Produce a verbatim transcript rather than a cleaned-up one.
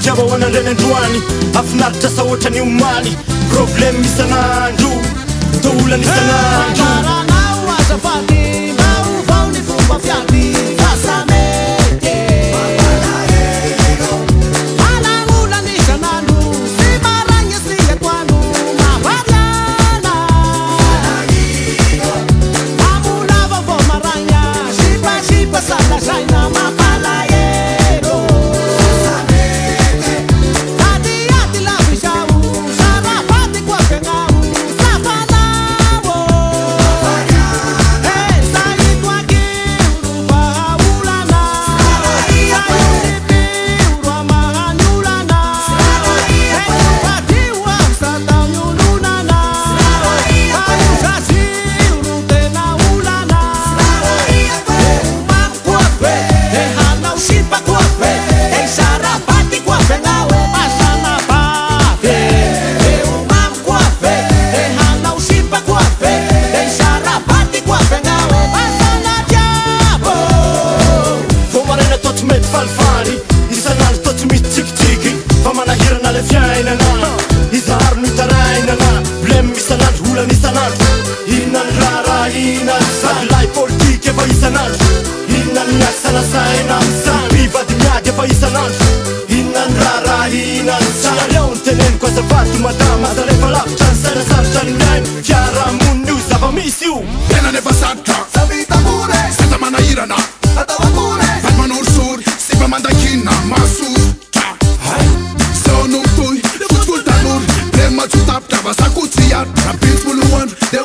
fitiava ho an'andreny androany afinaritra sa ohatrany omaly problème isan'andro toolany isan'andro Zavato madama za rehefa lavitra ny saina sarotra ny miaino fiarahamony io zava-misy io tena nefa sarotra zavita more saza manahirana atao amore vaty manorosory sy mba mandakinina masotra zao nomitoy fotsifolo tanory le matsotapitra vasakotsy iary raha binsy molo andro